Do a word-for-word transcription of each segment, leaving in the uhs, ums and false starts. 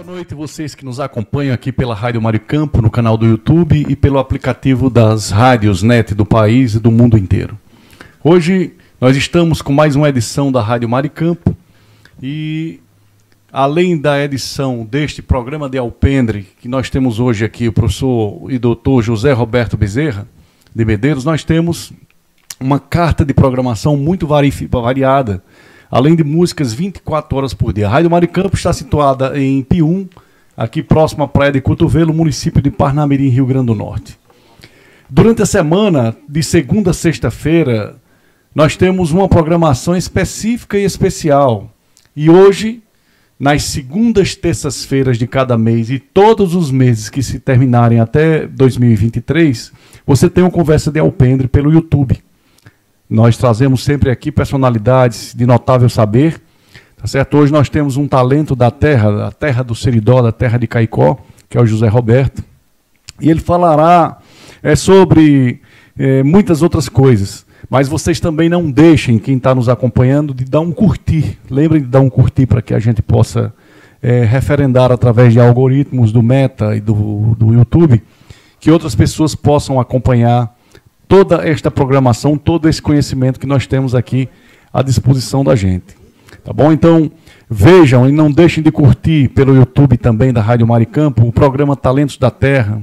noite, vocês que nos acompanham aqui pela Rádio Maricampo, no canal do YouTube e pelo aplicativo das rádios net do país e do mundo inteiro. Hoje nós estamos com mais uma edição da Rádio Maricampo e, além da edição deste programa de Alpendre, que nós temos hoje aqui o professor e doutor José Roberto Bezerra de Medeiros, nós temos uma carta de programação muito vari variada, além de músicas vinte e quatro horas por dia. A Rádio Maricampo está situada em Pium, aqui próximo à Praia de Cotovelo, município de Parnamirim, Rio Grande do Norte. Durante a semana, de segunda a sexta-feira, nós temos uma programação específica e especial. E hoje, nas segundas terças-feiras de cada mês e todos os meses que se terminarem até dois mil e vinte e três, você tem uma conversa de Alpendre pelo YouTube. Nós trazemos sempre aqui personalidades de notável saber, tá certo? Hoje nós temos um talento da terra, da terra do Seridó, da terra de Caicó, que é o José Roberto, e ele falará é, sobre é, muitas outras coisas, mas vocês também não deixem, quem está nos acompanhando, de dar um curtir. Lembrem de dar um curtir para que a gente possa é, referendar através de algoritmos do Meta e do, do YouTube, que outras pessoas possam acompanhar toda esta programação, todo esse conhecimento que nós temos aqui à disposição da gente. Tá bom? Então, vejam e não deixem de curtir pelo YouTube também da Rádio Maricampo o programa Talentos da Terra,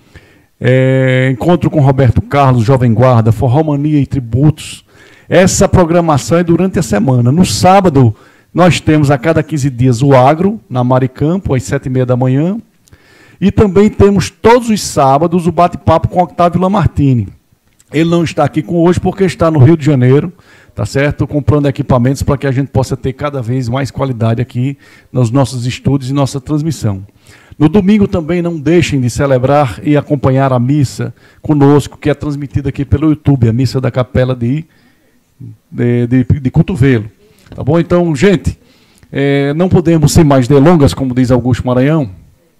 é, Encontro com Roberto Carlos, Jovem Guarda, Forró Mania e Tributos. Essa programação é durante a semana. No sábado, nós temos a cada quinze dias o Agro, na Maricampo, às sete e meia da manhã. E também temos todos os sábados o bate-papo com Octávio Lamartine. Ele não está aqui com hoje porque está no Rio de Janeiro, tá certo? Comprando equipamentos para que a gente possa ter cada vez mais qualidade aqui nos nossos estúdios e nossa transmissão. No domingo também não deixem de celebrar e acompanhar a missa conosco, que é transmitida aqui pelo YouTube, a missa da Capela de, de, de, de Cotovelo. Tá bom? Então, gente, é, não podemos, sem mais delongas, como diz Augusto Maranhão,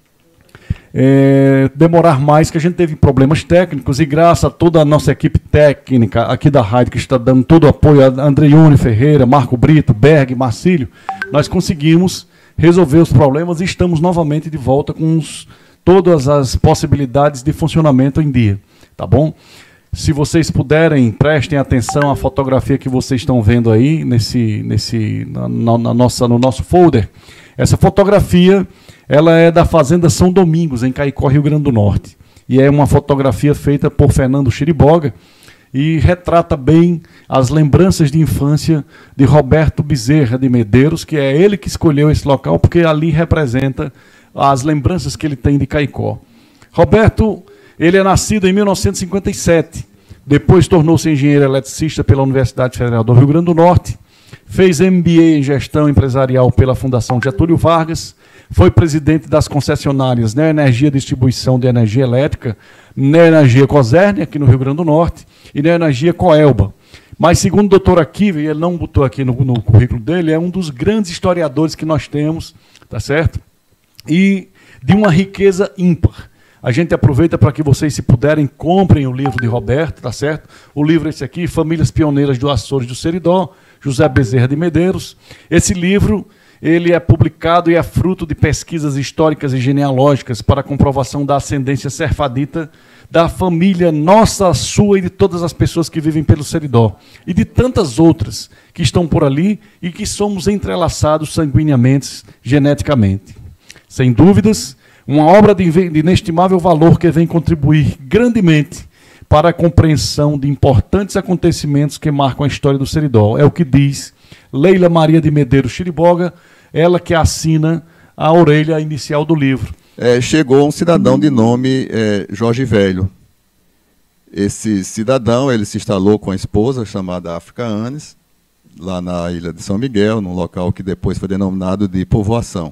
É, demorar mais, que a gente teve problemas técnicos, e graças a toda a nossa equipe técnica aqui da rádio, que está dando todo o apoio, a Andreione Ferreira, Marco Brito, Berg, Marcílio, nós conseguimos resolver os problemas e estamos novamente de volta com os, todas as possibilidades de funcionamento em dia, tá bom? Se vocês puderem, prestem atenção à fotografia que vocês estão vendo aí nesse, nesse, na, na nossa, no nosso folder. Essa fotografia, ela é da Fazenda São Domingos, em Caicó, Rio Grande do Norte. E é uma fotografia feita por Fernando Chiriboga e retrata bem as lembranças de infância de Roberto Bezerra de Medeiros, que é ele que escolheu esse local, porque ali representa as lembranças que ele tem de Caicó. Roberto, ele é nascido em mil novecentos e cinquenta e sete, depois tornou-se engenheiro eletricista pela Universidade Federal do Rio Grande do Norte, fez M B A em Gestão Empresarial pela Fundação Getúlio Vargas, foi presidente das concessionárias Neoenergia Distribuição de Energia Elétrica, Neoenergia Coserne, aqui no Rio Grande do Norte, e Neoenergia Coelba. Mas, segundo o doutor Akiva, e ele não botou aqui no, no currículo dele, é um dos grandes historiadores que nós temos, tá certo? E de uma riqueza ímpar. A gente aproveita para que vocês, se puderem, comprem o livro de Roberto, tá certo? O livro é esse aqui, Famílias Pioneiras do Açores do Seridó, José Bezerra de Medeiros. Esse livro, ele é publicado e é fruto de pesquisas históricas e genealógicas para a comprovação da ascendência serfadita da família nossa, sua e de todas as pessoas que vivem pelo Seridó. E de tantas outras que estão por ali e que somos entrelaçados sanguineamente, geneticamente. Sem dúvidas, uma obra de inestimável valor que vem contribuir grandemente para a compreensão de importantes acontecimentos que marcam a história do Seridó. É o que diz Leila Maria de Medeiros Chiriboga, ela que assina a orelha inicial do livro. É, chegou um cidadão de nome é, Jorge Velho. Esse cidadão, ele se instalou com a esposa, chamada África Anes, lá na ilha de São Miguel, num local que depois foi denominado de Povoação.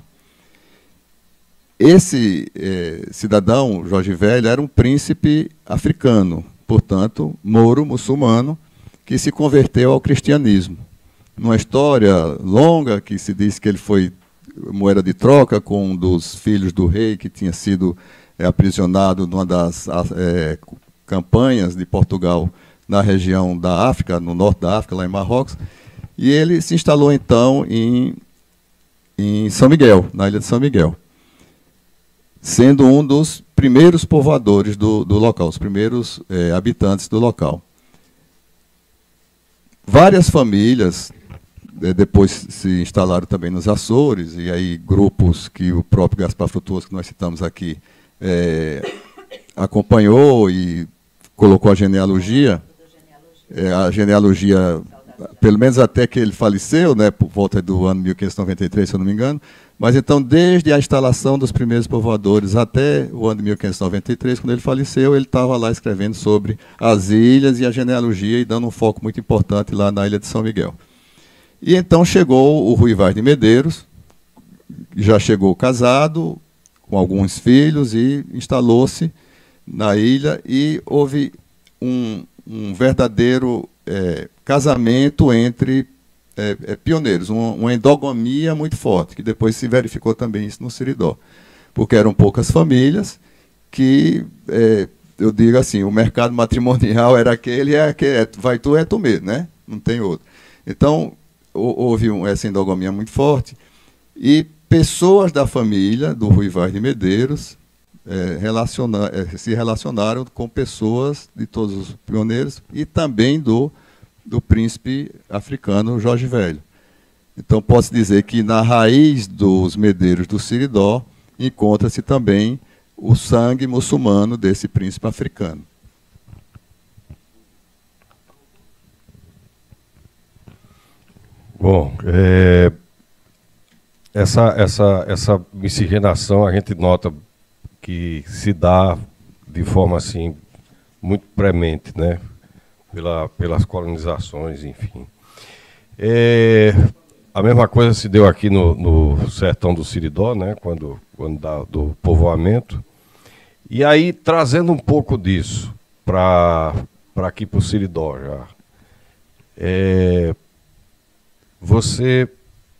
Esse eh, cidadão, Jorge Velho, era um príncipe africano, portanto, mouro, muçulmano, que se converteu ao cristianismo. Numa história longa, que se diz que ele foi moeda de troca com um dos filhos do rei, que tinha sido eh, aprisionado numa das eh, campanhas de Portugal na região da África, no norte da África, lá em Marrocos, e ele se instalou, então, em, em São Miguel, na ilha de São Miguel. sendo um dos primeiros povoadores do, do local, os primeiros é, habitantes do local. Várias famílias é, depois se instalaram também nos Açores, e aí grupos que o próprio Gaspar Frutuoso, que nós citamos aqui, é, acompanhou e colocou a genealogia, é, a genealogia, pelo menos até que ele faleceu, né, por volta do ano mil quinhentos e noventa e três, se eu não me engano. Mas então, desde a instalação dos primeiros povoadores até o ano de mil quinhentos e noventa e três, quando ele faleceu, ele estava lá escrevendo sobre as ilhas e a genealogia e dando um foco muito importante lá na ilha de São Miguel. E então chegou o Rui Vaz de Medeiros, já chegou casado, com alguns filhos, e instalou-se na ilha, e houve um, um verdadeiro é, casamento entre É, é, pioneiros, uma, uma endogamia muito forte, que depois se verificou também isso no Siridó, porque eram poucas famílias que, é, eu digo assim, o mercado matrimonial era aquele, é, é, vai tu, é tu mesmo, né? Não tem outro. Então, houve um, essa endogamia muito forte, e pessoas da família do Rui Vaz de Medeiros é, relaciona, é, se relacionaram com pessoas de todos os pioneiros e também do do príncipe africano Jorge Velho. Então, posso dizer que na raiz dos Medeiros do Siridó encontra-se também o sangue muçulmano desse príncipe africano. Bom, é, essa, essa, essa miscigenação a gente nota que se dá de forma assim muito premente, né? Pela, pelas colonizações, enfim. É, a mesma coisa se deu aqui no, no sertão do Siridó, né, quando, quando da, do povoamento. E aí, trazendo um pouco disso para aqui para o Siridó já, é, você...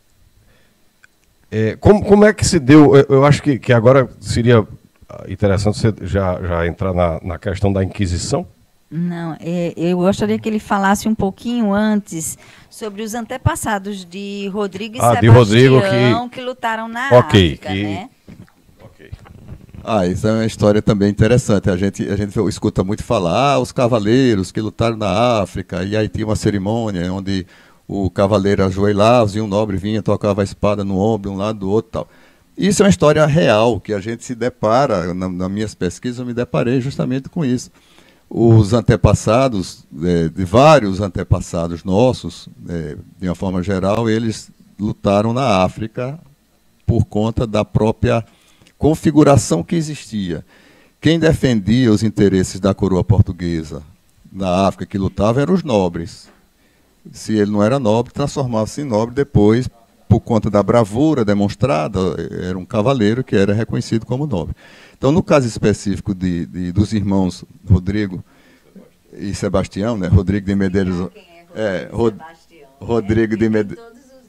É, como, como é que se deu? Eu, eu acho que, que agora seria interessante você já, já entrar na, na questão da Inquisição. Não, é, eu gostaria que ele falasse um pouquinho antes sobre os antepassados de Rodrigo e ah, Sebastião, de Rodrigo que... que lutaram na okay, África, que... né? Okay. Ah, isso é uma história também interessante. A gente, a gente escuta muito falar, ah, os cavaleiros que lutaram na África, e aí tinha uma cerimônia onde o cavaleiro ajoelhava e um nobre vinha, tocava a espada no ombro, um lado do outro e tal. Isso é uma história real, que a gente se depara, na, nas minhas pesquisas eu me deparei justamente com isso. Os antepassados, é, de vários antepassados nossos, é, de uma forma geral, eles lutaram na África por conta da própria configuração que existia. Quem defendia os interesses da coroa portuguesa na África, que lutava, eram os nobres. Se ele não era nobre, transformava-se em nobre depois, por conta da bravura demonstrada, era um cavaleiro que era reconhecido como nobre. Então, no caso específico de, de, dos irmãos Rodrigo e Sebastião, né? Rodrigo de Medeiros... É, Rod, Rodrigo de Medeiros...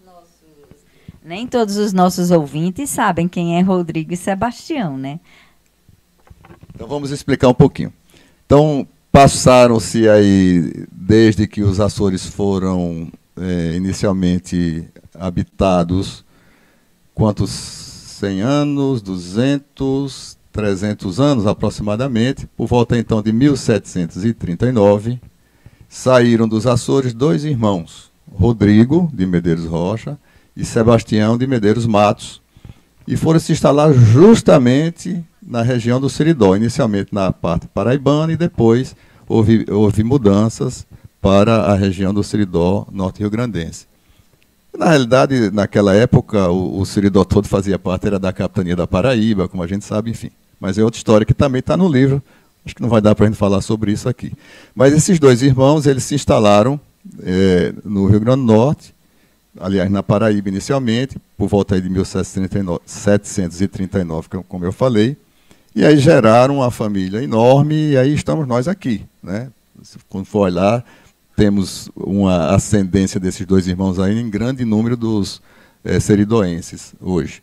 Nem todos os nossos ouvintes sabem quem é Rodrigo e Sebastião, né? Então, vamos explicar um pouquinho. Então, passaram-se aí, desde que os Açores foram é, inicialmente habitados, quantos cem anos, duzentos, trezentos anos aproximadamente, por volta então de mil setecentos e trinta e nove, saíram dos Açores dois irmãos, Rodrigo de Medeiros Rocha e Sebastião de Medeiros Matos, e foram se instalar justamente na região do Siridó, inicialmente na parte paraibana, e depois houve, houve mudanças para a região do Siridó norte-riograndense. Na realidade, naquela época, o, o Siridó todo fazia parte, era da capitania da Paraíba, como a gente sabe, enfim. Mas é outra história que também está no livro, acho que não vai dar para a gente falar sobre isso aqui. Mas esses dois irmãos, eles se instalaram é, no Rio Grande do Norte, aliás, na Paraíba inicialmente, por volta aí de mil setecentos e trinta e nove, como eu falei, e aí geraram uma família enorme, e aí estamos nós aqui, né? Quando for olhar, temos uma ascendência desses dois irmãos aí em grande número dos é, seridoenses hoje.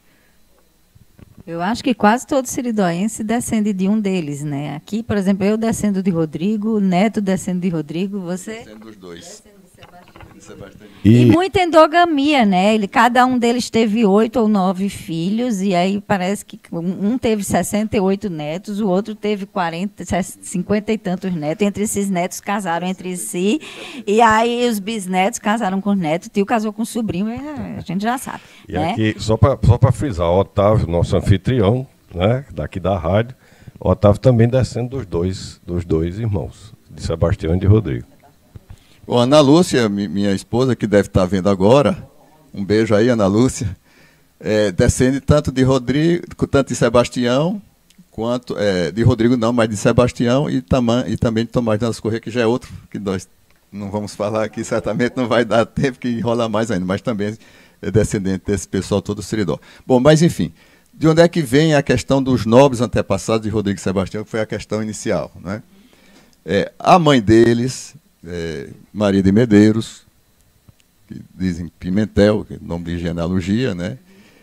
Eu acho que quase todo siridoense descende de um deles, né? Aqui, por exemplo, eu descendo de Rodrigo, Neto descendo de Rodrigo, você... Descendo dos dois. Descendo de Sebastião. E, e muita endogamia, né? Ele, cada um deles teve oito ou nove filhos, e aí parece que um teve sessenta e oito netos, o outro teve quarenta, cinquenta e tantos netos. Entre esses netos casaram entre si, e aí os bisnetos casaram com os netos, o tio casou com o sobrinho, a gente já sabe. E né? aqui, só para só para frisar, o Otávio, nosso anfitrião, né, daqui da rádio, o Otávio também descendo dos dois, dos dois irmãos, de Sebastião e de Rodrigo. Bom, Ana Lúcia, minha esposa, que deve estar vendo agora, um beijo aí, Ana Lúcia, é, descende tanto de Rodrigo, tanto de Sebastião, quanto, é, de Rodrigo não, mas de Sebastião e, tamam, e também de Tomás de Anjos Corrêa, que já é outro, que nós não vamos falar aqui, certamente não vai dar tempo, que enrola mais ainda, mas também é descendente desse pessoal todo Seridó. Bom, mas enfim, de onde é que vem a questão dos nobres antepassados de Rodrigo e Sebastião, que foi a questão inicial, né? É, a mãe deles, é, Maria de Medeiros, que dizem Pimentel, que é nome de genealogia, né?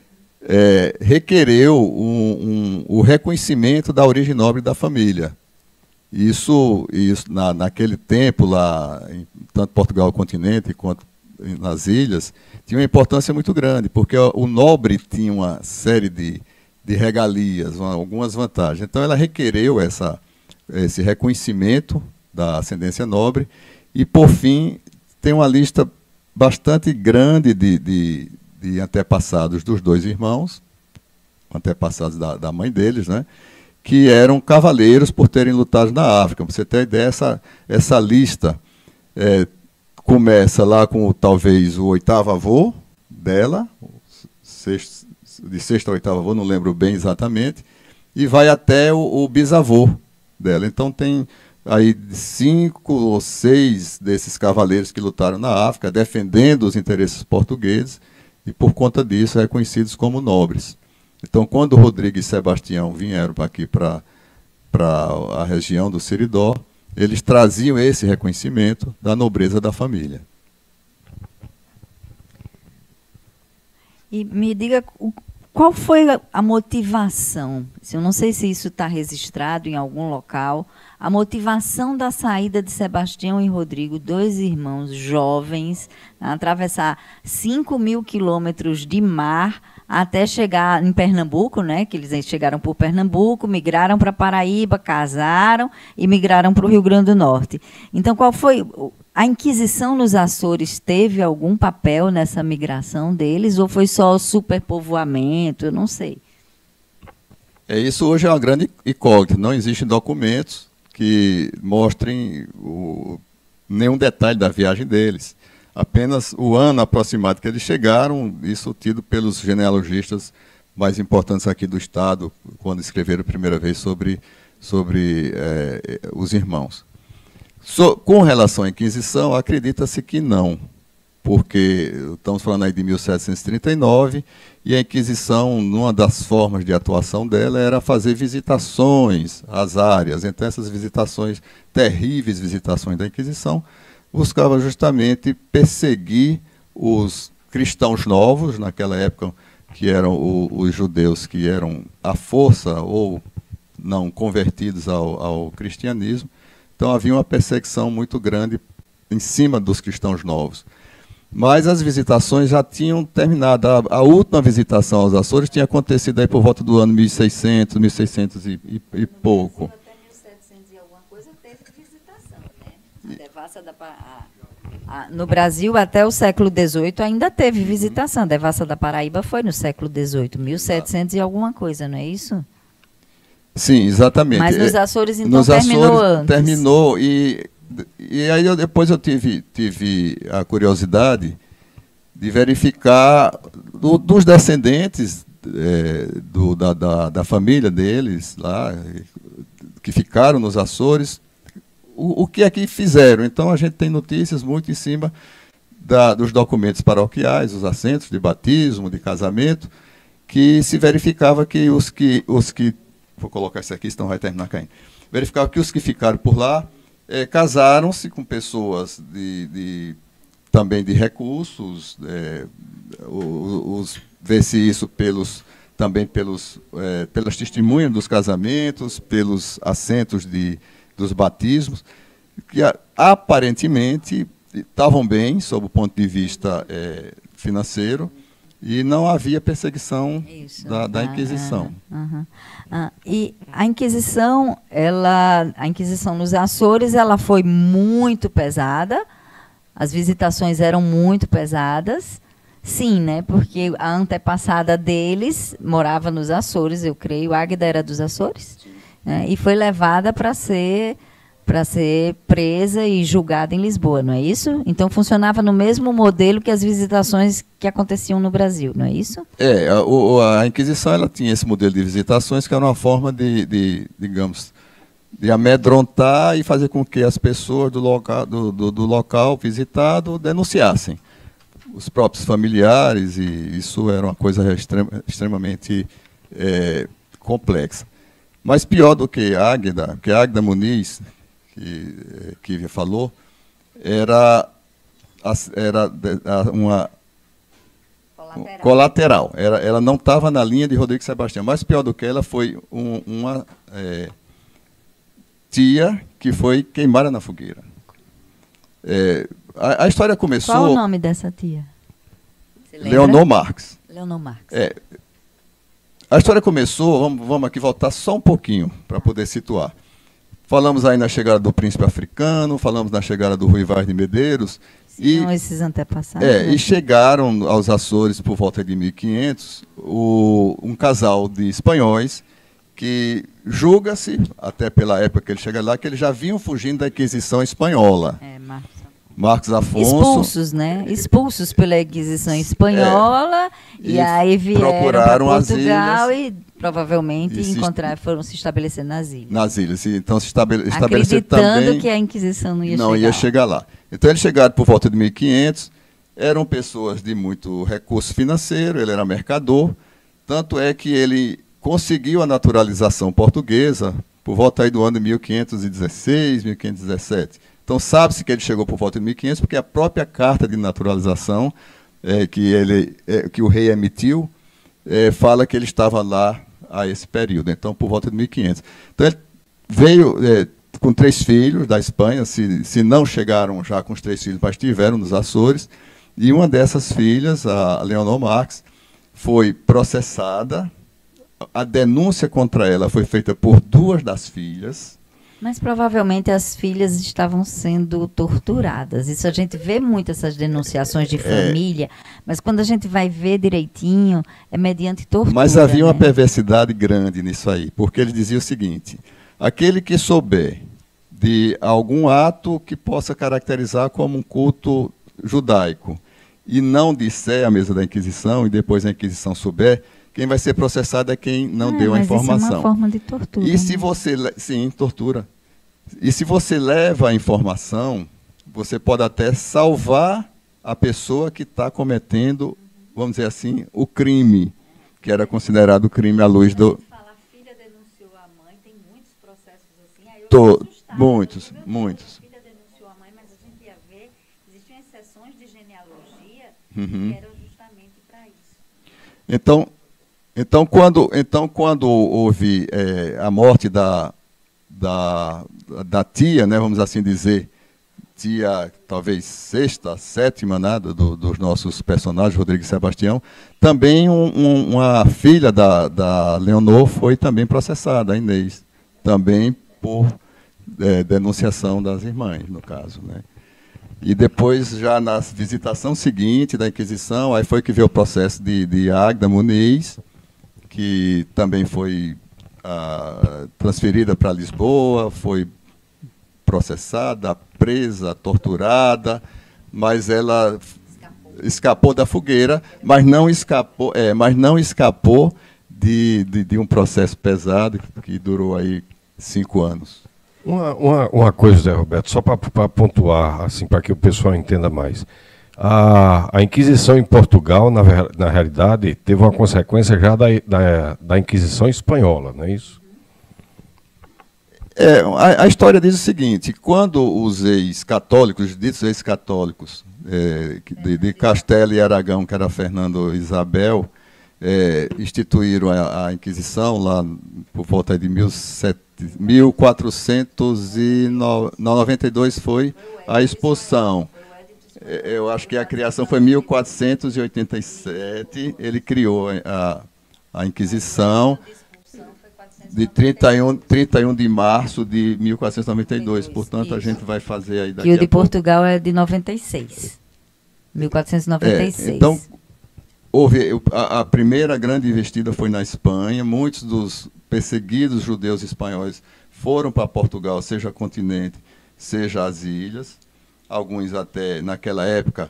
É, requereu um, um, o reconhecimento da origem nobre da família. Isso, isso na, naquele tempo, lá, em tanto Portugal o continente quanto nas ilhas, tinha uma importância muito grande, porque o nobre tinha uma série de, de regalias, uma, algumas vantagens. Então ela requereu essa, esse reconhecimento da ascendência nobre e, por fim, tem uma lista bastante grande de, de, de antepassados dos dois irmãos, antepassados da, da mãe deles, né, que eram cavaleiros por terem lutado na África. Para você ter ideia, essa, essa lista é, começa lá com talvez o oitavo avô dela, sexto, de sexto a oitavo avô, não lembro bem exatamente, e vai até o, o bisavô dela. Então tem aí cinco ou seis desses cavaleiros que lutaram na África, defendendo os interesses portugueses, e por conta disso reconhecidos como nobres. Então, quando Rodrigo e Sebastião vieram aqui para a região do Seridó, eles traziam esse reconhecimento da nobreza da família. E me diga, qual foi a motivação? Eu não sei se isso está registrado em algum local. A motivação da saída de Sebastião e Rodrigo, dois irmãos jovens, a atravessar cinco mil quilômetros de mar até chegar em Pernambuco, né? Que eles chegaram por Pernambuco, migraram para Paraíba, casaram e migraram para o Rio Grande do Norte. Então, qual foi... A Inquisição nos Açores teve algum papel nessa migração deles ou foi só o superpovoamento? Eu não sei. É, isso hoje é uma grande incógnita. Não existem documentos que mostrem o, nenhum detalhe da viagem deles. Apenas o ano aproximado que eles chegaram, isso tido pelos genealogistas mais importantes aqui do Estado, quando escreveram a primeira vez sobre, sobre é, os irmãos. So, com relação à Inquisição, acredita-se que não, porque estamos falando aí de mil setecentos e trinta e nove, e a Inquisição, numa das formas de atuação dela, era fazer visitações às áreas. Então, essas visitações, terríveis visitações da Inquisição, buscava justamente perseguir os cristãos novos, naquela época, que eram o, os judeus que eram à força ou não convertidos ao, ao cristianismo. Então havia uma perseguição muito grande em cima dos cristãos novos. Mas as visitações já tinham terminado. A, a última visitação aos Açores tinha acontecido aí por volta do ano mil e seiscentos, mil e seiscentos e, e, e pouco. Até mil e setecentos e alguma coisa teve visitação, né? A devassa da, a, a, no Brasil, até o século dezoito, ainda teve visitação. A devassa da Paraíba foi no século dezoito, mil e setecentos e alguma coisa, não é isso? Sim, exatamente. Mas nos Açores, então, nos terminou Açores, antes. Terminou, e, e aí eu, depois eu tive, tive a curiosidade de verificar do, dos descendentes é, do, da, da, da família deles, lá, que ficaram nos Açores, o, o que é que fizeram. Então a gente tem notícias muito em cima da, dos documentos paroquiais, os assentos de batismo, de casamento, que se verificava que os que... Os que vou colocar isso aqui, senão vai terminar caindo. Verificava que os que ficaram por lá é, casaram-se com pessoas de, de, também de recursos, é, os, vê-se isso pelos, também pelos, é, pelas testemunhas dos casamentos, pelos assentos de, dos batismos, que aparentemente estavam bem, sob o ponto de vista é, financeiro, e não havia perseguição Isso, da, da Inquisição. Ah, ah, ah, ah, e a Inquisição, ela, a Inquisição nos Açores, ela foi muito pesada, as visitações eram muito pesadas, sim, né, porque a antepassada deles morava nos Açores, eu creio, Águeda era dos Açores, né, e foi levada para ser... para ser presa e julgada em Lisboa, não é isso? Então funcionava no mesmo modelo que as visitações que aconteciam no Brasil, não é isso? É, a, a Inquisição ela tinha esse modelo de visitações que era uma forma de, de digamos, de amedrontar e fazer com que as pessoas do local, do, do, do local visitado denunciassem os próprios familiares, e isso era uma coisa extrem, extremamente é, complexa. Mas pior do que Águeda, que Águeda Muniz, que, que falou, era, era uma colateral. colateral. Era, ela não estava na linha de Rodrigo Sebastião. Mas pior do que ela foi um, uma é, tia que foi queimada na fogueira. É, a, a história começou... Qual o nome dessa tia? Leonor Marques. Leonor Marques. É, a história começou, vamos, vamos aqui voltar só um pouquinho para poder situar. Falamos aí na chegada do príncipe africano, falamos na chegada do Rui Vaz de Medeiros. São esses antepassados. É, né? E chegaram aos Açores por volta de mil e quinhentos o, um casal de espanhóis que julga-se, até pela época que eles chegaram lá, que eles já vinham fugindo da Inquisição espanhola. É, Marcos. Marcos Afonso. Expulsos, né? Expulsos pela Inquisição espanhola, é, e, e aí vieram para Portugal e provavelmente e encontrar, se, foram se estabelecer nas ilhas. Nas ilhas, então se estabele, estabelecer também... Acreditando que a Inquisição não ia não chegar ia lá. chegar lá. Então eles chegaram por volta de mil e quinhentos, eram pessoas de muito recurso financeiro, ele era mercador, tanto é que ele conseguiu a naturalização portuguesa por volta aí do ano de mil quinhentos e dezesseis, mil quinhentos e dezessete. Então, sabe-se que ele chegou por volta de mil e quinhentos, porque a própria carta de naturalização é, que, ele, é, que o rei emitiu é, fala que ele estava lá a esse período, então, por volta de mil e quinhentos. Então, ele veio é, com três filhos da Espanha, se, se não chegaram já com os três filhos, mas estiveram nos Açores, e uma dessas filhas, a Leonor Marques, foi processada, a denúncia contra ela foi feita por duas das filhas. Mas provavelmente as filhas estavam sendo torturadas. Isso a gente vê muito, essas denunciações de família, é, mas quando a gente vai ver direitinho, é mediante tortura. Mas havia, né, uma perversidade grande nisso aí, porque ele dizia o seguinte: aquele que souber de algum ato que possa caracterizar como um culto judaico e não disser à mesa da Inquisição, e depois a Inquisição souber, quem vai ser processado é quem não ah, deu a informação. Isso é uma forma de tortura. E se você, sim, tortura. E se você leva a informação, você pode até salvar a pessoa que está cometendo, vamos dizer assim, o crime, que era considerado crime à luz do... Fala, a filha denunciou a mãe, tem muitos processos assim. Aí eu Tô, muitos, muitos. A filha denunciou a mãe, mas a gente ia ver, existiam exceções de genealogia, uhum, que eram justamente para isso. Então... Então quando, então, quando houve é, a morte da, da, da tia, né, vamos assim dizer, tia talvez sexta, sétima, né, do, dos nossos personagens, Rodrigo e Sebastião, também um, um, uma filha da, da Leonor foi também processada, a Inês, também por é, denunciação das irmãs, no caso, né. E depois, já na visitação seguinte da Inquisição, aí foi que veio o processo de, de Águeda Muniz, que também foi ah, transferida para Lisboa, foi processada, presa, torturada, mas ela escapou, escapou da fogueira, mas não escapou, é, mas não escapou de, de, de um processo pesado que durou aí cinco anos. Uma, uma, uma coisa, Zé Roberto, só para pontuar, assim, para que o pessoal entenda mais. A, a Inquisição em Portugal, na, na realidade, teve uma consequência já da, da, da Inquisição espanhola, não é isso? É, a, a história diz o seguinte: quando os ex-católicos, os ditos ex-católicos, é, de, de Castela e Aragão, que era Fernando e Isabel, é, instituíram a, a Inquisição lá por volta de mil quatrocentos e noventa e dois, foi a expulsão. Eu acho que a criação foi em mil quatrocentos e oitenta e sete, ele criou a, a Inquisição de trinta e um, trinta e um de março de mil quatrocentos e noventa e dois, portanto isso. A gente vai fazer aí daqui a pouco. E o de Portugal pouco. É de noventa e seis, mil quatrocentos e noventa e seis. É, então, houve, a, a primeira grande investida foi na Espanha, muitos dos perseguidos judeus espanhóis foram para Portugal, seja continente, seja as ilhas. Alguns até, naquela época,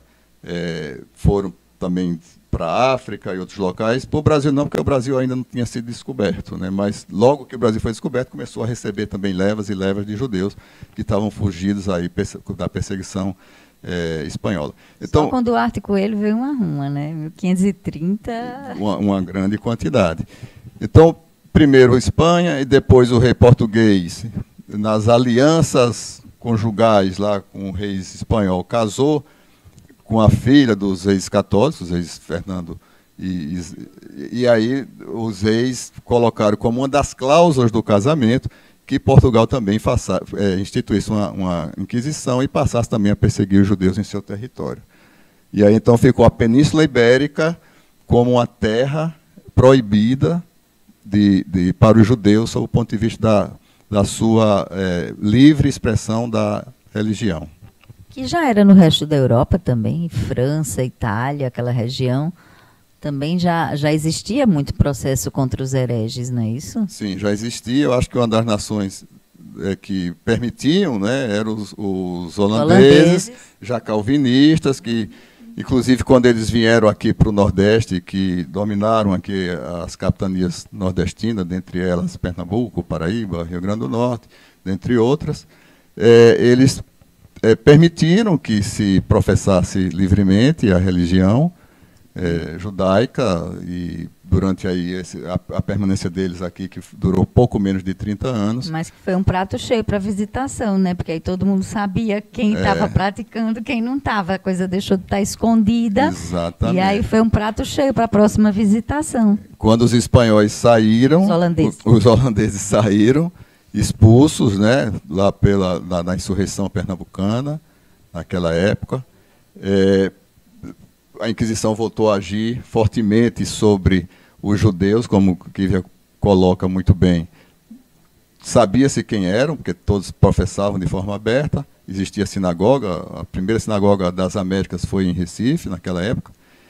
é, foram também para a África e outros locais. Para o Brasil não, porque o Brasil ainda não tinha sido descoberto, né? Mas logo que o Brasil foi descoberto, começou a receber também levas e levas de judeus que estavam fugidos aí da perseguição é, espanhola. Então, só com Duarte Coelho veio uma ruma, né? mil quinhentos e trinta... Uma, uma grande quantidade. Então, primeiro Espanha e depois o rei português, nas alianças conjugais lá com o rei espanhol, casou com a filha dos reis católicos, os reis Fernando, e, e, e aí os reis colocaram como uma das cláusulas do casamento que Portugal também faça, é, instituísse uma, uma inquisição e passasse também a perseguir os judeus em seu território. E aí então ficou a Península Ibérica como uma terra proibida de, de, para os judeus, sob o ponto de vista da, da sua é, livre expressão da religião. Que já era no resto da Europa também, França, Itália, aquela região, também já, já existia muito processo contra os hereges, não é isso? Sim, já existia. Eu acho que uma das nações é, que permitiam, né, eram os, os holandeses, holandeses, já calvinistas, que, inclusive, quando eles vieram aqui para o Nordeste, que dominaram aqui as capitanias nordestinas, dentre elas Pernambuco, Paraíba, Rio Grande do Norte, dentre outras, é, eles É, permitiram que se professasse livremente a religião é, judaica e durante aí esse, a, a permanência deles aqui, que durou pouco menos de trinta anos. Mas que foi um prato cheio para visitação, né? Porque aí todo mundo sabia quem estava é. praticando, quem não estava. A coisa deixou de estar escondida. Exatamente. E aí foi um prato cheio para a próxima visitação. Quando os espanhóis saíram, os holandeses, os, os holandeses saíram, expulsos, né, lá pela, na, na insurreição pernambucana, naquela época. É, a Inquisição voltou a agir fortemente sobre os judeus, como o Kívia coloca muito bem. Sabia-se quem eram, porque todos professavam de forma aberta. Existia a sinagoga, a primeira sinagoga das Américas foi em Recife, naquela época.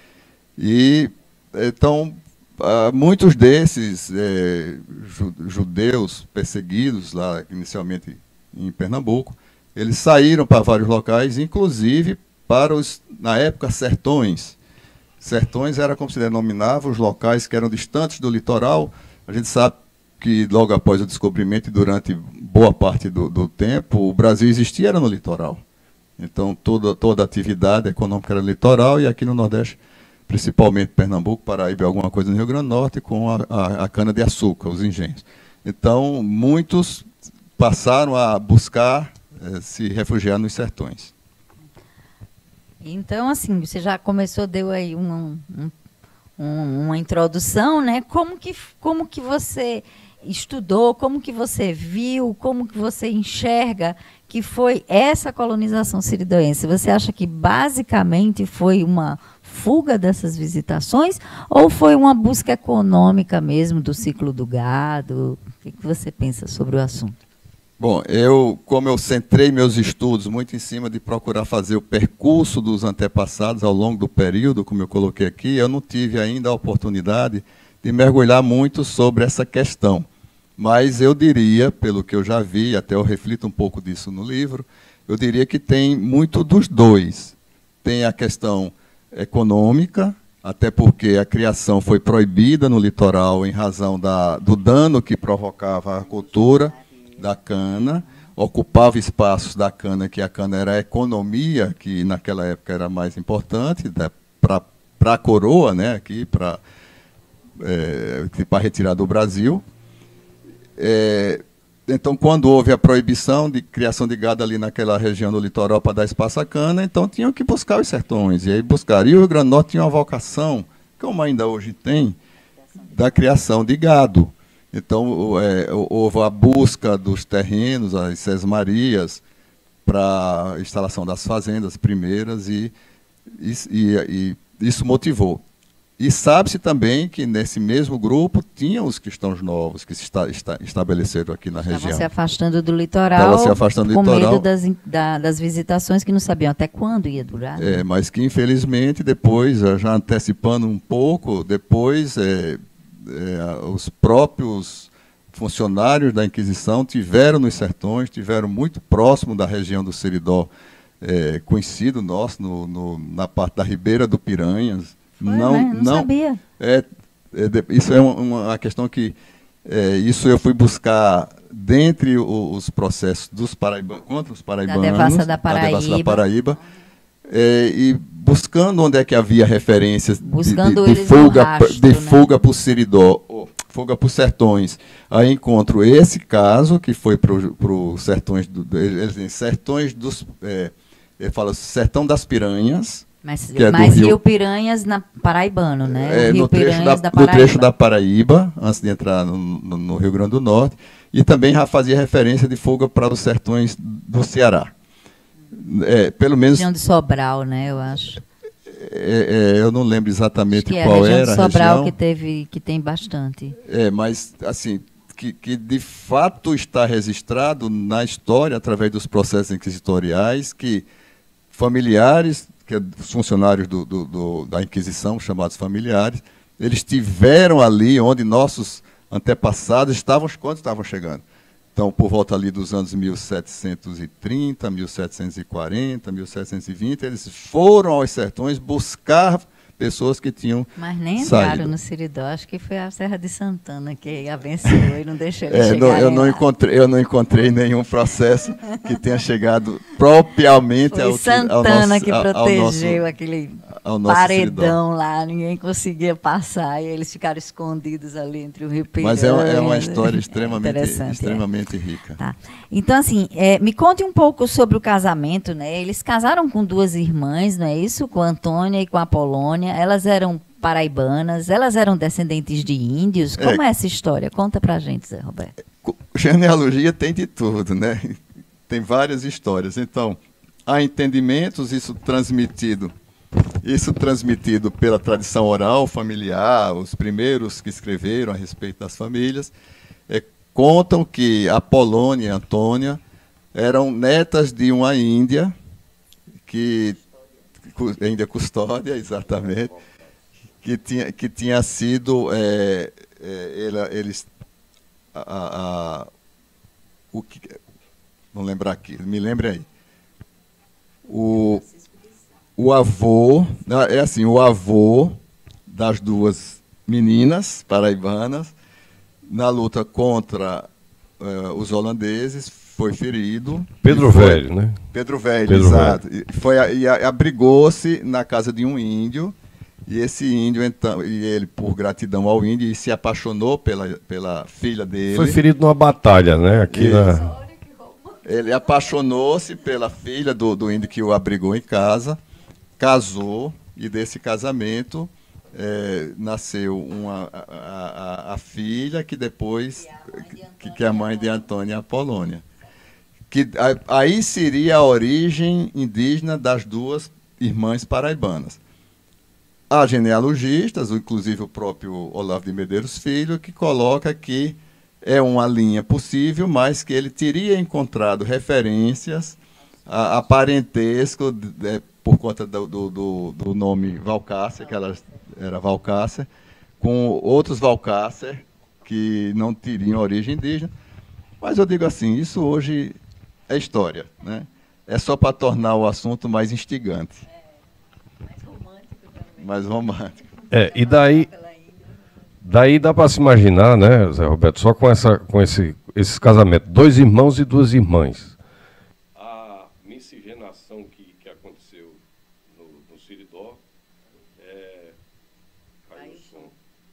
E, então, Uh, muitos desses eh, judeus perseguidos, lá inicialmente em Pernambuco, eles saíram para vários locais, inclusive para os, na época, sertões. Sertões era como se denominava os locais que eram distantes do litoral. A gente sabe que logo após o descobrimento e durante boa parte do, do tempo, o Brasil existia era no litoral. Então, toda, toda a atividade econômica era no litoral e aqui no Nordeste, principalmente Pernambuco, Paraíba e alguma coisa no Rio Grande do Norte, com a, a, a cana-de-açúcar, os engenhos. Então, muitos passaram a buscar eh, se refugiar nos sertões. Então, assim, você já começou, deu aí um, um, um, uma introdução, né? Como que, como que você estudou, como que você viu, como que você enxerga que foi essa colonização siridoense? Você acha que basicamente foi uma fuga dessas visitações ou foi uma busca econômica mesmo do ciclo do gado? O que você pensa sobre o assunto? Bom, eu, como eu centrei meus estudos muito em cima de procurar fazer o percurso dos antepassados ao longo do período, como eu coloquei aqui, eu não tive ainda a oportunidade de mergulhar muito sobre essa questão. Mas eu diria, pelo que eu já vi, até eu reflito um pouco disso no livro, eu diria que tem muito dos dois. Tem a questão econômica, até porque a criação foi proibida no litoral em razão da, do dano que provocava a cultura da cana, ocupava espaços da cana, que a cana era a economia, que naquela época era mais importante, para a coroa, né, aqui, para é, para retirar do Brasil. É, então, quando houve a proibição de criação de gado ali naquela região do litoral para dar espaço à cana, então tinham que buscar os sertões. E aí buscaram. E o Rio Grande do Norte tinha uma vocação, como ainda hoje tem, da criação de gado. Então, é, houve a busca dos terrenos, as sesmarias, para a instalação das fazendas primeiras, e, e, e, e isso motivou. E sabe-se também que nesse mesmo grupo tinha os cristãos novos que se está, está, estabeleceram aqui na Estavam região. se afastando do litoral, Estavam se afastando do com litoral. medo das, da, das visitações que não sabiam até quando ia durar. Né? É, mas que infelizmente depois, já antecipando um pouco, depois é, é, os próprios funcionários da Inquisição tiveram nos sertões, tiveram muito próximo da região do Seridó, é, conhecido nosso, no, no, na parte da Ribeira do Piranhas. Foi, não, né? não, não sabia. É, é, isso é uma, uma questão que é, isso eu fui buscar dentre o, os processos dos paraibanos, contra os paraibanos, da Devassa da Paraíba, da Devassa da Paraíba é, e buscando onde é que havia referências buscando de, de, de eles fuga, rastro, de né? fuga para o Seridó, ou fuga para os sertões. Aí encontro esse caso que foi para os sertões, do, eles dizem, sertões dos, é, ele fala sertão das Piranhas. Mas, que é mas Rio, Rio Piranhas na Paraibano, né? É, o Rio no, trecho Piranhas da, da Paraíba. no trecho da Paraíba, antes de entrar no, no, no Rio Grande do Norte, e também já fazia referência de fuga para os sertões do Ceará. É, pelo menos. Região de Sobral, né? Eu acho. É, é, eu não lembro exatamente acho que é qual a região era de Sobral a região. que teve, que tem bastante. É, mas assim, que, que de fato está registrado na história através dos processos inquisitoriais que familiares, que os funcionários do, do, do, da Inquisição, chamados familiares, eles estiveram ali onde nossos antepassados estavam, quando estavam chegando. Então, por volta ali dos anos mil setecentos e trinta, mil setecentos e quarenta, mil setecentos e vinte, eles foram aos sertões buscar pessoas que tinham Mas nem saído. entraram no Seridó, acho que foi a Serra de Santana que abençoou e não deixou eles É, não, chegarem eu, não lá. encontrei, eu não encontrei nenhum processo que tenha chegado propriamente Foi ao, Santana ao nosso, que ao, protegeu ao nosso, aquele ao nosso paredão lá, ninguém conseguia passar e eles ficaram escondidos ali entre o Rio Piranha. Mas é, é uma história extremamente, Interessante, extremamente rica. Tá. Então, assim, é, me conte um pouco sobre o casamento, né? Eles casaram com duas irmãs, não é isso? Com a Antônia e com a Polônia. Elas eram paraibanas, elas eram descendentes de índios. Como é, é essa história? Conta pra gente, Zé Roberto. Genealogia tem de tudo, né? Tem várias histórias. Então, há entendimentos, isso transmitido, isso transmitido pela tradição oral, familiar, os primeiros que escreveram a respeito das famílias, é, contam que a Polônia e a Antônia eram netas de uma índia, que Índia Custódia, exatamente, que tinha, que tinha sido, é, é, ela, eles, a, a, o que, vamos lembrar aqui, me lembre aí, o, o avô, é assim, o avô das duas meninas paraibanas, na luta contra uh, os holandeses, foi ferido. Pedro foi, Velho, né? Pedro Velho, Pedro exato. Velho. E, foi, e abrigou-se na casa de um índio, e esse índio, então, e ele, por gratidão ao índio, e se apaixonou pela, pela filha dele. Foi ferido numa batalha, né? Aqui na... Ele apaixonou-se pela filha do, do índio que o abrigou em casa, casou, e desse casamento é, nasceu uma, a, a, a filha que depois, que, que é a mãe de Antônia Apolônia. Que, a, aí seria a origem indígena das duas irmãs paraibanas. Há genealogistas, inclusive o próprio Olavo de Medeiros Filho, que coloca que é uma linha possível, mas que ele teria encontrado referências a, a parentesco de, por conta do, do, do nome Valcácer, que ela era Valcácer, com outros Valcácer que não teriam origem indígena. Mas eu digo assim, isso hoje é história, né? É só para tornar o assunto mais instigante. É, mais romântico também. Mais romântico. É, e daí, daí dá para se imaginar, né, Zé Roberto, só com, essa, com esse, esse casamento, dois irmãos e duas irmãs. A miscigenação que, que aconteceu no, no Seridó, é... caiu o som.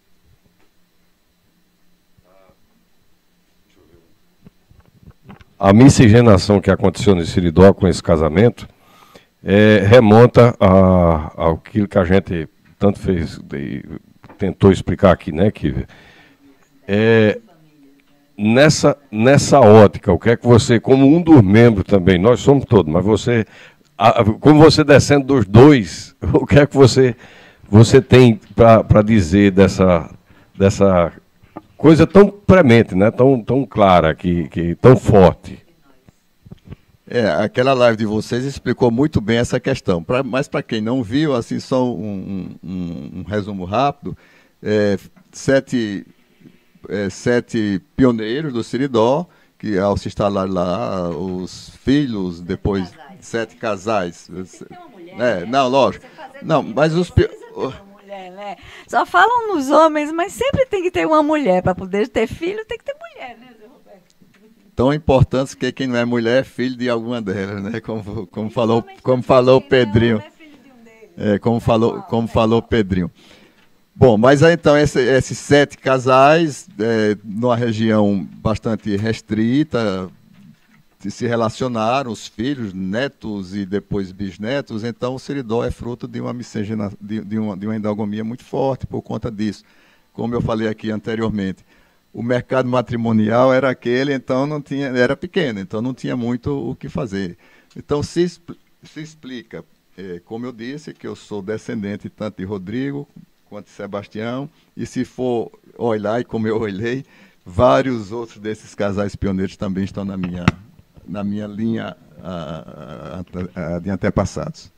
Ah, deixa eu ver. A miscigenação que aconteceu no Seridó com esse casamento é, remonta a, ao que a gente tanto fez, de, tentou explicar aqui, né, que é, nessa, nessa ótica, o que é que você, como um dos membros também, nós somos todos, mas você, a, como você descendo dos dois, o que é que você, você tem para dizer dessa, dessa coisa tão premente, né? tão, tão clara, que, que, tão forte? É, aquela live de vocês explicou muito bem essa questão. Pra, mas para quem não viu, assim, só um, um, um resumo rápido. É, sete, é, sete pioneiros do Siridó, que ao se instalar lá, os filhos, depois casais. sete casais. Tem que ter uma mulher, É, né? não, lógico. Não, mas os pi- Uma mulher, né? Só falam nos homens, mas sempre tem que ter uma mulher. Para poder ter filho, tem que ter mulher, né, Zé Roberto? tão importantes que quem não é mulher é filho de alguma delas, né? Como, como falou, como falou o Pedrinho. É, como falou, como falou o Pedrinho. Bom, mas aí, então, esse, esses sete casais, é, numa região bastante restrita, se relacionaram, os filhos, netos e depois bisnetos, então o Siridó é fruto de uma miscigena, de, de, uma, de uma endogamia muito forte por conta disso. Como eu falei aqui anteriormente, o mercado matrimonial era aquele, então não tinha, era pequeno, então não tinha muito o que fazer. Então se, se explica, é, como eu disse, que eu sou descendente tanto de Rodrigo quanto de Sebastião, e se for olhar, e como eu olhei, vários outros desses casais pioneiros também estão na minha, na minha linha a, a, a, de antepassados.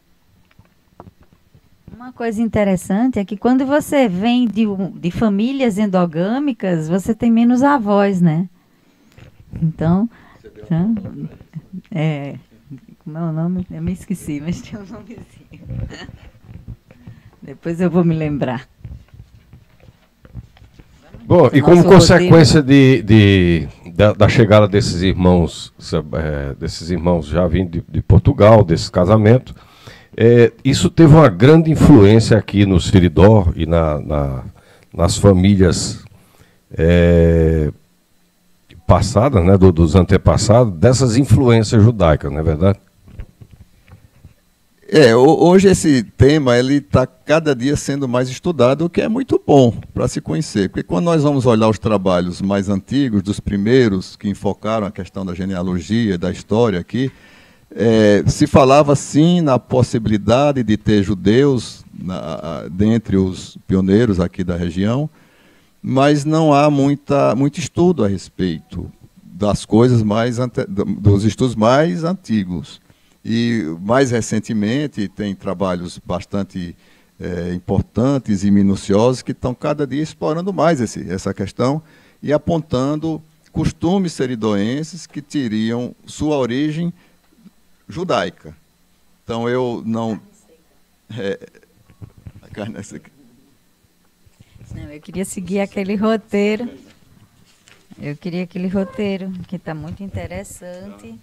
Uma coisa interessante é que quando você vem de, de famílias endogâmicas, você tem menos avós, né? Então, então é, como é o nome? Eu me esqueci, mas tem um nomezinho. Depois eu vou me lembrar. Bom, e como consequência de, de, da, da chegada desses irmãos, é, desses irmãos já vindo de, de Portugal, desse casamento, é, isso teve uma grande influência aqui no Siridó e na, na, nas famílias é, passadas, né, do, dos antepassados, dessas influências judaicas, não é verdade? É, hoje esse tema ele está cada dia sendo mais estudado, o que é muito bom para se conhecer. Porque quando nós vamos olhar os trabalhos mais antigos, dos primeiros que enfocaram a questão da genealogia, da história aqui, é, se falava sim na possibilidade de ter judeus na, dentre os pioneiros aqui da região, mas não há muita, muito estudo a respeito das coisas mais, ante, dos estudos mais antigos. E, mais recentemente, tem trabalhos bastante é, importantes e minuciosos que estão cada dia explorando mais esse, essa questão e apontando costumes seridoenses que teriam sua origem judaica. Então, eu não... É, a carne seca. Não, eu queria seguir aquele roteiro. Eu queria aquele roteiro, que está muito interessante.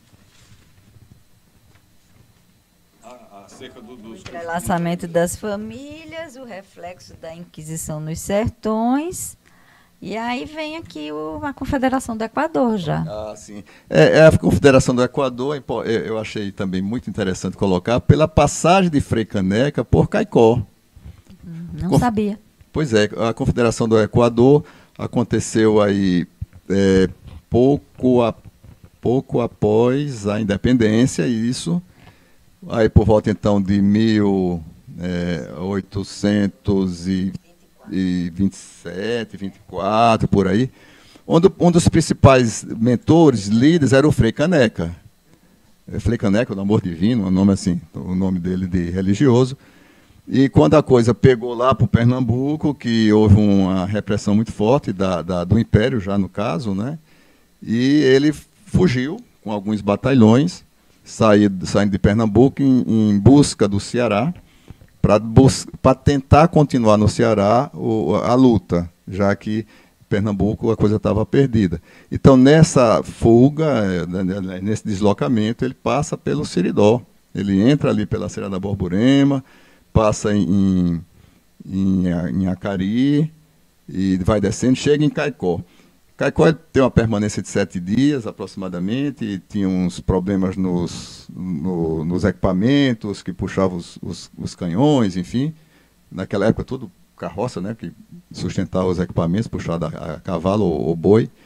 Acerca do, dos... O entrelaçamento das famílias, o reflexo da Inquisição nos sertões, e aí vem aqui o, a Confederação do Equador já. Ah, sim. É, é a Confederação do Equador, eu achei também muito interessante colocar, pela passagem de Frei Caneca por Caicó. Não Conf... sabia. Pois é, a Confederação do Equador aconteceu aí é, pouco, a, pouco após a independência, e isso... Aí por volta então de mil oitocentos e vinte e sete, vinte e quatro, por aí, onde um dos principais mentores, líderes, era o Frei Caneca. Frei Caneca, o amor divino, um nome assim, o nome dele de religioso. E quando a coisa pegou lá para o Pernambuco, que houve uma repressão muito forte da, da, do Império, já no caso, né? E ele fugiu com alguns batalhões, Saindo, saindo de Pernambuco em, em busca do Ceará, para tentar continuar no Ceará o, a luta, já que Pernambuco a coisa estava perdida. Então, nessa fuga, nesse deslocamento, ele passa pelo Siridó. Ele entra ali pela Serra da Borborema, passa em, em, em Acari e vai descendo, chega em Caicó. Caicó tem uma permanência de sete dias, aproximadamente, tinha uns problemas nos, no, nos equipamentos, que puxavam os, os, os canhões, enfim. Naquela época, tudo carroça, né, que sustentava os equipamentos, puxado a, a cavalo ou, ou boi.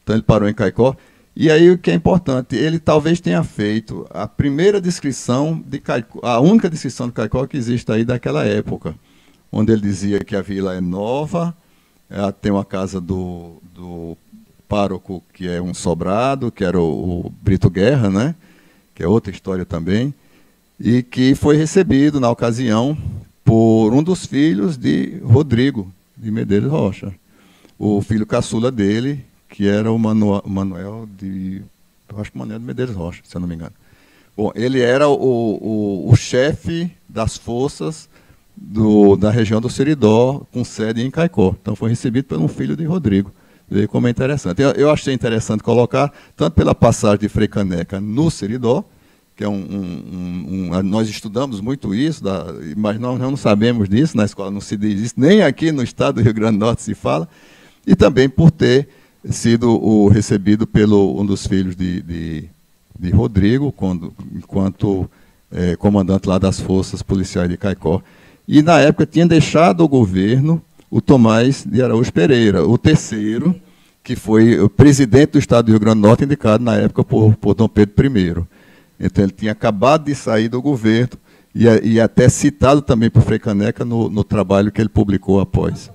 Então ele parou em Caicó. E aí o que é importante, ele talvez tenha feito a primeira descrição de Caicó, a única descrição de Caicó que existe aí daquela época, onde ele dizia que a vila é nova, ela tem uma casa do, do pároco que é um sobrado, que era o, o Brito Guerra, né? Que é outra história também, e que foi recebido na ocasião por um dos filhos de Rodrigo de Medeiros Rocha, o filho caçula dele, que era o Manuel, Manuel de... Eu acho que Manuel de Medeiros Rocha, se eu não me engano. Bom, ele era o, o, o chefe das forças do, da região do Seridó, com sede em Caicó. Então foi recebido por um filho de Rodrigo. Veja como é interessante. Eu, eu achei interessante colocar, tanto pela passagem de Frei Caneca no Seridó, que é um, um, um, um... Nós estudamos muito isso, da, mas nós não sabemos disso, na escola não se diz isso, nem aqui no estado do Rio Grande do Norte se fala, e também por ter sido o recebido pelo um dos filhos de, de, de Rodrigo, quando, enquanto é, comandante lá das forças policiais de Caicó. E, na época, tinha deixado o governo o Tomás de Araújo Pereira, o terceiro, que foi o presidente do estado do Rio Grande do Norte, indicado, na época, por, por Dom Pedro primeiro. Então, ele tinha acabado de sair do governo e, e até citado também por Frei Caneca no, no trabalho que ele publicou após.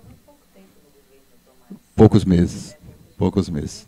Poucos meses. Poucos meses.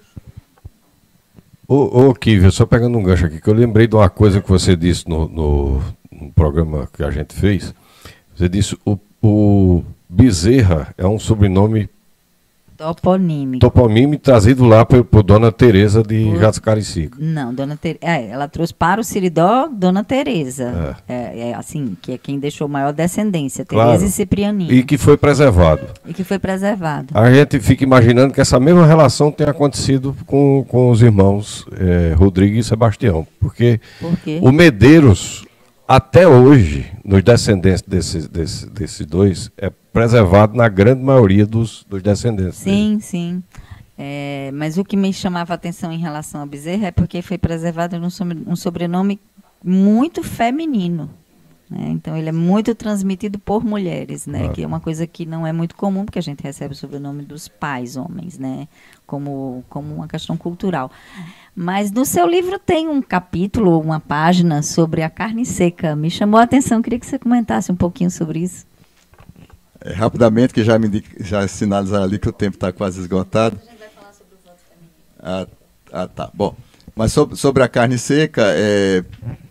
Ô, ô Kívia, só pegando um gancho aqui, que eu lembrei de uma coisa que você disse no, no, no programa que a gente fez. Você disse o, o Bezerra é um sobrenome toponímico. Toponímico trazido lá por, por Dona Teresa de Por... Jacaricica. Não, Dona Ter... é, ela trouxe para o Seridó Dona Teresa. É. É, é, assim, que é quem deixou maior descendência, Teresa Claro. e Ciprianinho. E que foi preservado. E que foi preservado. A gente fica imaginando que essa mesma relação tenha acontecido com, com os irmãos é, Rodrigo e Sebastião. Porque Por quê? o Medeiros, até hoje, nos descendentes desses, desses, desses dois, é preservado na grande maioria dos, dos descendentes. Sim, dele. sim. É, mas o que me chamava a atenção em relação ao Bezerra é porque foi preservado num sobre- um sobrenome muito feminino. Né? Então, ele é muito transmitido por mulheres, né? Claro. Que é uma coisa que não é muito comum, porque a gente recebe o sobrenome dos pais homens, né? como, como uma questão cultural. Mas no seu livro tem um capítulo, uma página sobre a carne seca. Me chamou a atenção, queria que você comentasse um pouquinho sobre isso. É, rapidamente, que já me indica, já sinalizaram ali que o tempo está quase esgotado. A gente vai falar sobre o voto feminino. Ah, ah, tá. Bom, mas sobre, sobre a carne seca, é,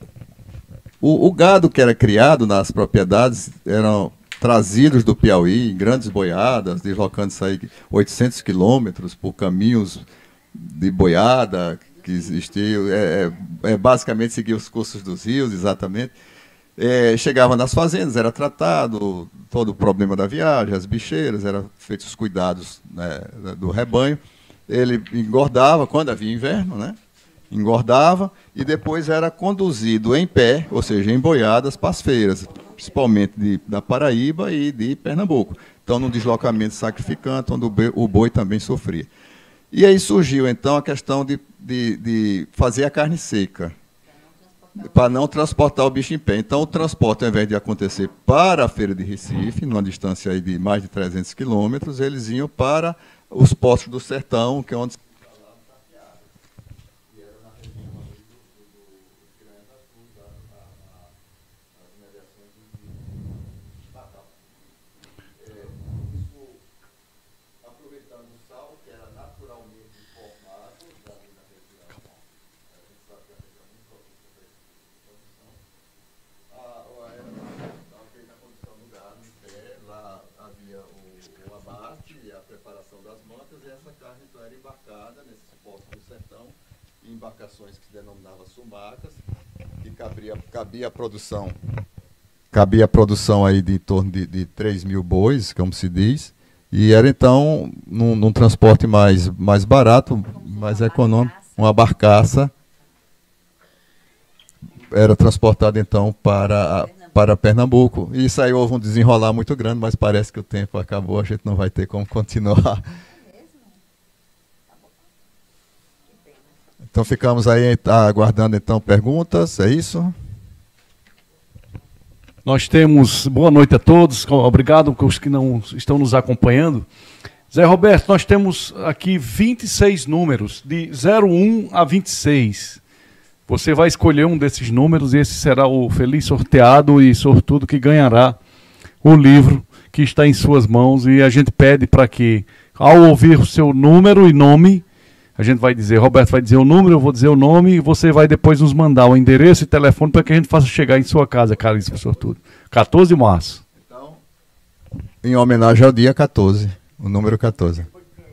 o, o gado que era criado nas propriedades eram trazidos do Piauí em grandes boiadas, deslocando-se aí oitocentos quilômetros por caminhos de boiada que existiam, é, é, é, basicamente seguir os cursos dos rios, exatamente. É, chegava nas fazendas, era tratado todo o problema da viagem, as bicheiras, eram feitos os cuidados, né, do rebanho. Ele engordava quando havia inverno, né? Engordava e depois era conduzido em pé, ou seja, em boiadas para as feiras, principalmente de, da Paraíba e de Pernambuco. Então, num deslocamento sacrificante, onde o boi, o boi também sofria. E aí surgiu, então, a questão de, de, de fazer a carne seca, para não transportar o bicho em pé. Então, o transporte, ao invés de acontecer para a feira de Recife, numa distância aí de mais de trezentos quilômetros, eles iam para os postos do sertão, que é onde... embarcações que se denominavam sumacas, que cabia, cabia a produção, cabia a produção aí de em torno de, de três mil bois, como se diz, e era então num, num transporte mais, mais barato, mais econômico, uma barcaça, era transportada então para, para Pernambuco. E isso aí houve um desenrolar muito grande, mas parece que o tempo acabou, a gente não vai ter como continuar. Então ficamos aí aguardando então perguntas, é isso? Nós temos, boa noite a todos, obrigado aos que não estão nos acompanhando. Zé Roberto, nós temos aqui vinte e seis números, de zero um a vinte e seis. Você vai escolher um desses números e esse será o feliz sorteado e sortudo que ganhará o livro que está em suas mãos. E a gente pede para que, ao ouvir o seu número e nome, a gente vai dizer, Roberto vai dizer o número, eu vou dizer o nome, e você vai depois nos mandar o endereço e telefone para que a gente faça chegar em sua casa, caríssimo sortudo. quatorze de março. Então, em homenagem ao dia quatorze, o número quatorze.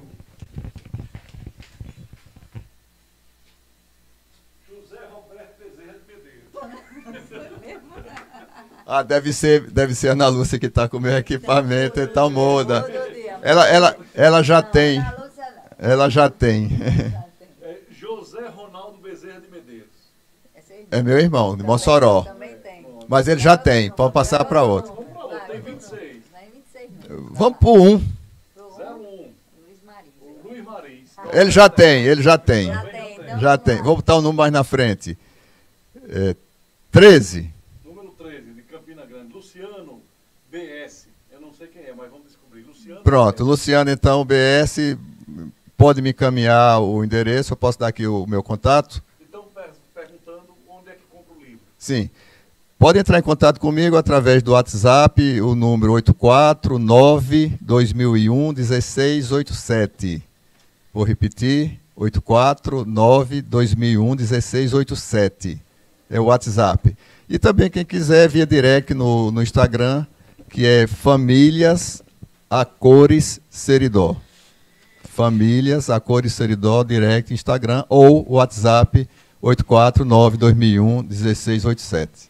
Ah, deve ser, deve ser a Ana Lúcia que está com o meu equipamento, então muda. Ela, ela, ela já tem. Ela já tem. É José Ronaldo Bezerra de Medeiros. É meu irmão, de Mossoró. Mas ele já tem, pode passar para outro. Vamos para outro, tem vinte e seis. Vamos para o um. zero um. Luiz Mariz. Ele já tem, ele já tem. Já tem. Vou botar o número mais na frente. É, treze. Número treze, de Campina Grande. Luciano B S. Eu não sei quem é, mas vamos descobrir. Luciano Pronto, B S. Luciano, então, B S, pode me encaminhar o endereço, eu posso dar aqui o meu contato? Então, per perguntando onde é que compra o livro. Sim. Pode entrar em contato comigo através do WhatsApp, o número oito quatro nove, dois mil e um, um seis oito sete. Vou repetir, oito quatro nove, dois mil e um, um seis oito sete. É o WhatsApp. E também quem quiser, via direct no, no Instagram, que é Famílias a Cores Seridó. Famílias a Cores Seridó, direct Instagram, ou WhatsApp oito quatro nove, dois mil e um, um seis oito sete.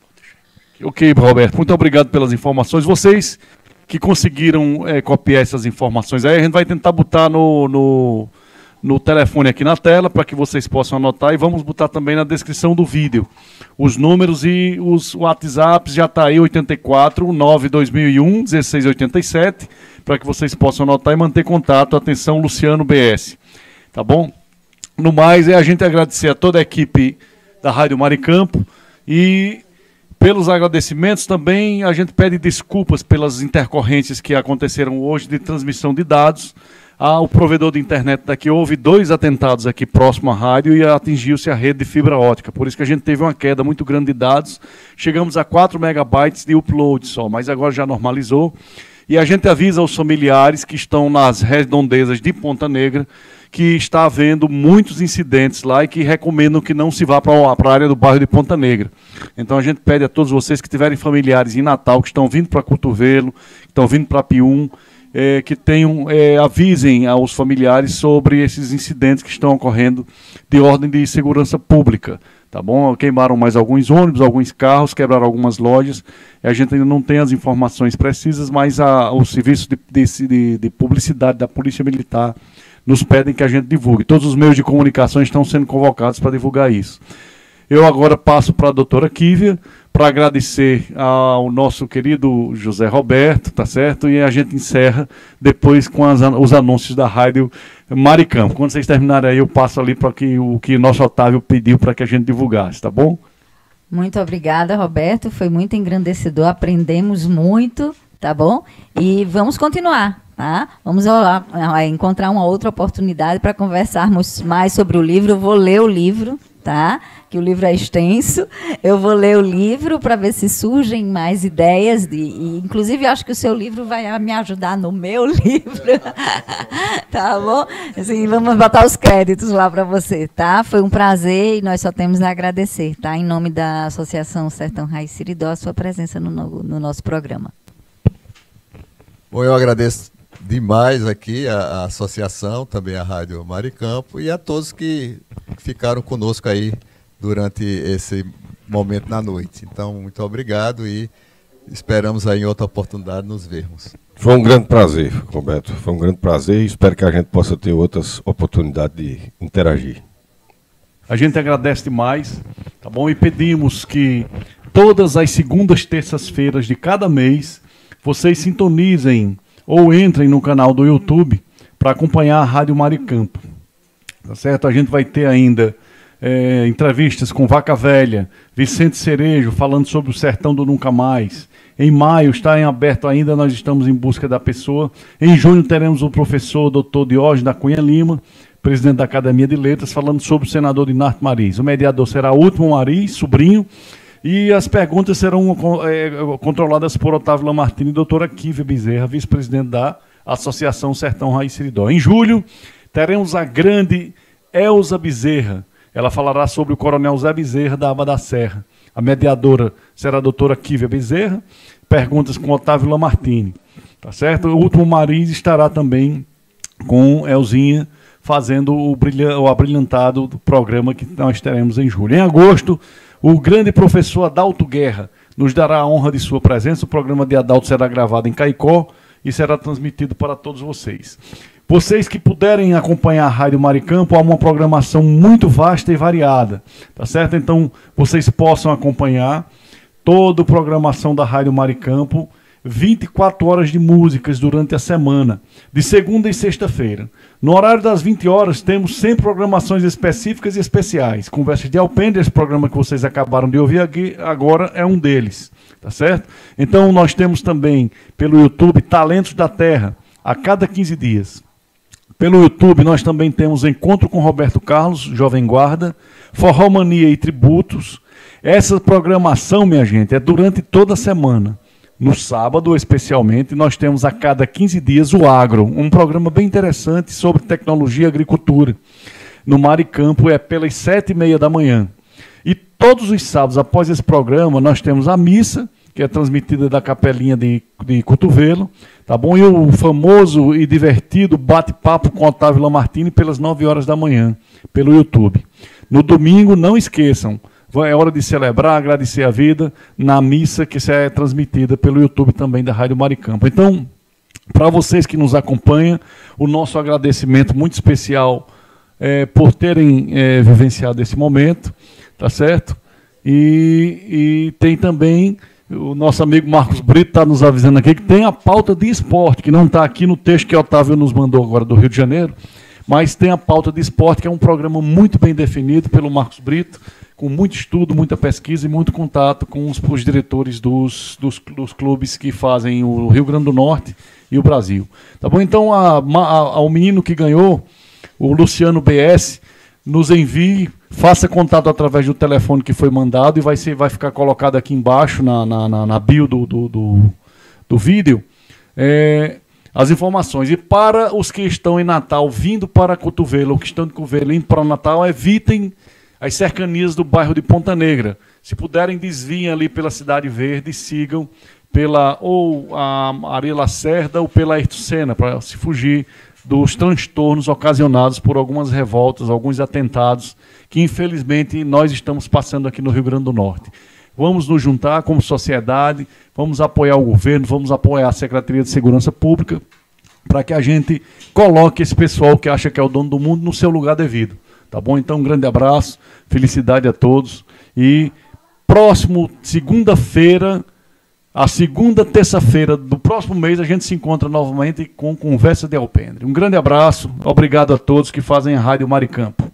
Ok, Roberto, muito obrigado pelas informações. Vocês que conseguiram é, copiar essas informações aí, a gente vai tentar botar no, no, no telefone aqui na tela para que vocês possam anotar, e vamos botar também na descrição do vídeo os números e os WhatsApps. Já está aí, oito quatro nove, dois mil e um, um seis oito sete, para que vocês possam anotar e manter contato. Atenção, Luciano B S. Tá bom? No mais, é a gente agradecer a toda a equipe da Rádio Maricampo e pelos agradecimentos também a gente pede desculpas pelas intercorrências que aconteceram hoje de transmissão de dados. Ah, o provedor de internet daqui houve dois atentados aqui próximo à rádio e atingiu-se a rede de fibra ótica. Por isso que a gente teve uma queda muito grande de dados. Chegamos a quatro megabytes de upload só, mas agora já normalizou. E a gente avisa aos familiares que estão nas redondezas de Ponta Negra que está havendo muitos incidentes lá e que recomendam que não se vá para a área do bairro de Ponta Negra. Então a gente pede a todos vocês que tiverem familiares em Natal, que estão vindo para Cotovelo, que estão vindo para Pium, é, que tenham, é, avisem aos familiares sobre esses incidentes que estão ocorrendo de ordem de segurança pública. Tá bom? Queimaram mais alguns ônibus, alguns carros, quebraram algumas lojas. A gente ainda não tem as informações precisas, mas a, o serviço de, de, de publicidade da Polícia Militar nos pedem que a gente divulgue. Todos os meios de comunicação estão sendo convocados para divulgar isso. Eu agora passo para a doutora Kívia para agradecer ao nosso querido José Roberto, tá certo? E a gente encerra depois com as, os anúncios da Rádio Maricampo. Quando vocês terminarem aí, eu passo ali para que, o que o nosso Otávio pediu para que a gente divulgasse, tá bom? Muito obrigada, Roberto. Foi muito engrandecedor, aprendemos muito, tá bom? E vamos continuar. Tá? Vamos a, a encontrar uma outra oportunidade para conversarmos mais sobre o livro. Eu vou ler o livro, tá? Que o livro é extenso. Eu vou ler o livro para ver se surgem mais ideias. De, e, inclusive, eu acho que o seu livro vai me ajudar no meu livro. Tá bom? Assim, vamos botar os créditos lá para você, tá? Foi um prazer e nós só temos a agradecer, tá? Em nome da Associação Sertão Raiz Seridó, a sua presença no, no, no nosso programa. Bom, eu agradeço demais aqui a, a associação, também a Rádio Maricampo e a todos que ficaram conosco aí durante esse momento na noite. Então, muito obrigado e esperamos aí em outra oportunidade nos vermos. Foi um grande prazer, Roberto. Foi um grande prazer e espero que a gente possa ter outras oportunidades de interagir. A gente agradece demais, tá bom? E pedimos que todas as segundas, terças-feiras de cada mês vocês sintonizem ou entrem no canal do YouTube para acompanhar a Rádio Maricampo. Tá certo? A gente vai ter ainda é, entrevistas com Vaca Velha, Vicente Cerejo falando sobre o sertão do Nunca Mais. Em maio está em aberto ainda, nós estamos em busca da pessoa. Em junho teremos o professor doutor Diógenes da Cunha Lima, presidente da Academia de Letras, falando sobre o senador Dinarte Mariz. O mediador será o Último Mariz, sobrinho, e as perguntas serão é, controladas por Otávio Lamartine e doutora Kívia Bezerra, vice-presidente da Associação Sertão Raiz Seridó. Em julho, teremos a grande Elza Bezerra. Ela falará sobre o coronel Zé Bezerra, da Aba da Serra. A mediadora será a doutora Kívia Bezerra, perguntas com Otávio Lamartine. Tá certo? O Último Mariz estará também com Elzinha, fazendo o, brilha, o abrilhantado do programa que nós teremos em julho. Em agosto, o grande professor Adalto Guerra nos dará a honra de sua presença. O programa de Adalto será gravado em Caicó e será transmitido para todos vocês. Vocês que puderem acompanhar a Rádio Maricampo, há uma programação muito vasta e variada, tá certo? Então, vocês possam acompanhar toda a programação da Rádio Maricampo, vinte e quatro horas de músicas durante a semana, de segunda e sexta-feira. No horário das vinte horas, temos sempre programações específicas e especiais. Conversas de Alpendre, esse programa que vocês acabaram de ouvir aqui, agora é um deles, tá certo? Então, nós temos também, pelo YouTube, Talentos da Terra, a cada quinze dias. Pelo YouTube, nós também temos Encontro com Roberto Carlos, Jovem Guarda, Forró Mania e Tributos. Essa programação, minha gente, é durante toda a semana. No sábado, especialmente, nós temos a cada quinze dias o Agro, um programa bem interessante sobre tecnologia e agricultura. No Maricampo é pelas sete e meia da manhã. E todos os sábados, após esse programa, nós temos a missa, que é transmitida da capelinha de, de Cotovelo, tá bom? E o famoso e divertido bate-papo com Otávio Lamartine pelas nove horas da manhã, pelo YouTube. No domingo, não esqueçam, é hora de celebrar, agradecer a vida na missa que é transmitida pelo YouTube também da Rádio Maricampo. Então, para vocês que nos acompanham, o nosso agradecimento muito especial é, por terem é, vivenciado esse momento, tá certo? E, e tem também... O nosso amigo Marcos Brito está nos avisando aqui que tem a pauta de esporte, que não está aqui no texto que o Otávio nos mandou agora do Rio de Janeiro, mas tem a pauta de esporte, que é um programa muito bem definido pelo Marcos Brito, com muito estudo, muita pesquisa e muito contato com os, os diretores dos, dos, dos clubes que fazem o Rio Grande do Norte e o Brasil. Tá bom? Então, a, a, ao menino que ganhou, o Luciano B S, nos envie, faça contato através do telefone que foi mandado e vai, ser, vai ficar colocado aqui embaixo na, na, na, na bio do, do, do, do vídeo é, as informações. E para os que estão em Natal vindo para Cotovelo, ou que estão de Cotovelo indo para o Natal, evitem as cercanias do bairro de Ponta Negra. Se puderem, desviem ali pela Cidade Verde e sigam pela ou a Areia Lacerda ou pela Ayrton Senna, para se fugir dos transtornos ocasionados por algumas revoltas, alguns atentados que infelizmente nós estamos passando aqui no Rio Grande do Norte. Vamos nos juntar como sociedade, vamos apoiar o governo, vamos apoiar a Secretaria de Segurança Pública para que a gente coloque esse pessoal que acha que é o dono do mundo no seu lugar devido. Tá bom? Então um grande abraço, felicidade a todos e próximo segunda-feira, a segunda terça-feira do próximo mês, a gente se encontra novamente com Conversa de Alpendre. Um grande abraço, obrigado a todos que fazem a Rádio Maricampo.